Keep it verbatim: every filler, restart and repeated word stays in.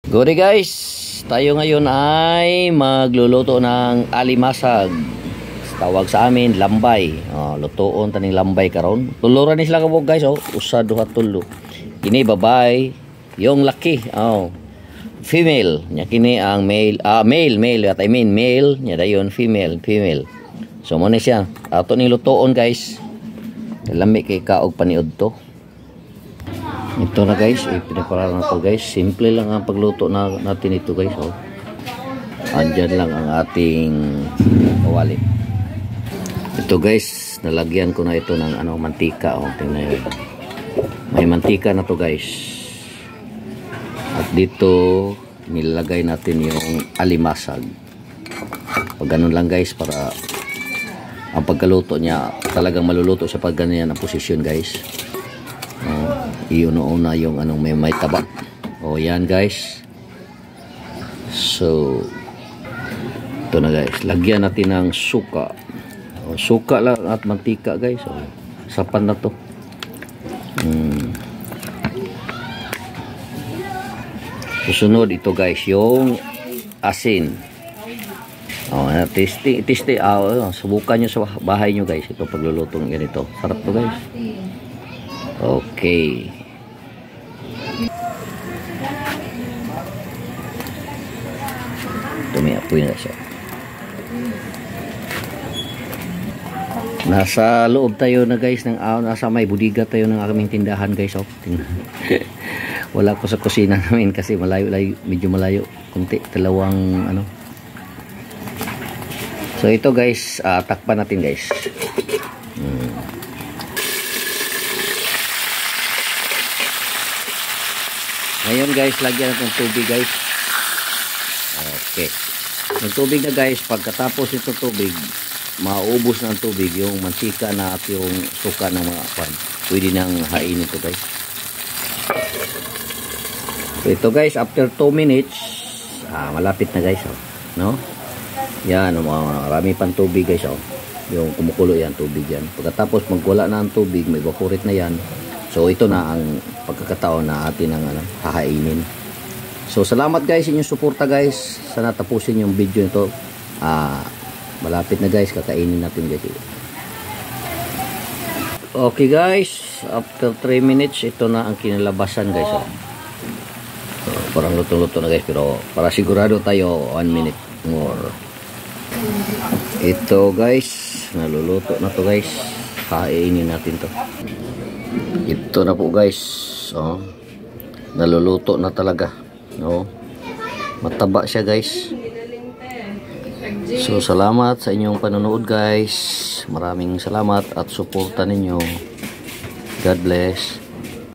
Good day guys, tayo ngayon ay magluluto ng alimasag. Tawag sa amin lambay. Oh, lutoon taning lambay karon. Tuluran ni sila kabog guys, oh. Usa duha tulo. Kini babay, yung laki. Oh. Female, nya kini ang male. Ah, male, male. What I mean male, nya dayon female, female. So mo ni siya. Ato ni lutoon guys. Lami kay kaog paniud to. Ito na guys, ipinapara na to guys. Simple lang ang pagluto na natin ito guys. Oh. Andyan lang ang ating kawali. Ito guys, nalagyan ko na ito ng ano, mantika. Oh. Tingnan nyo. May mantika na to guys. At dito, nilalagay natin yung alimasag. Pag ganun lang guys, para ang pagkaluto niya, talagang maluluto siya pag ganyan ang posisyon guys. Uh, iyon-una yung anong may may taba. O yan guys. So ito na guys, lagyan natin ng suka. O, suka lang at mantika guys. O, sapan na to. hmm. Susunod ito guys, yung asin. O, tasty, tasty. Uh, subukan nyo sa bahay nyo guys, ito paglulutong ganito. Sarap to guys. Okay. Tumiapoy na siya. Nasa loob tayo na guys ng uh, nasa may budiga tayo ng aming tindahan guys. Oh. Wala ko sa kusina namin kasi malayo, layo, medyo malayo. Kunti, dalawang ano. So ito guys, uh, takpan natin guys. Hmm. Ngayon guys, lagyan natin ng tubig guys. Okay. Yung tubig na guys, pagkatapos ito tubig, maubos ng tubig yung mantika na at yung suka ng mga pan. Pwede nang hainin ito guys. So ito guys, after two minutes, ah, malapit na guys. Oh. No? Yan, marami pang tubig guys. Oh. Yung kumukulo yan, tubig yan. Pagkatapos magwala na ang tubig, may evaporate na yan. So ito na ang pagkakataon na atin ang ano, hahainin. So salamat guys inyong suporta guys. Sana tapusin yung video nito. Ah, malapit na guys, kakainin natin guys. Okay guys, after three minutes ito na ang kinalabasan guys. Oh. So, parang lutong-luto na guys, pero para sigurado tayo one minute more. Ito guys, naluluto na to guys. Kainin natin to. Ito na po guys. Oh. Naluluto na talaga. No? Mataba siya guys. So salamat sa inyong panonood guys. Maraming salamat at suporta ninyo. God bless.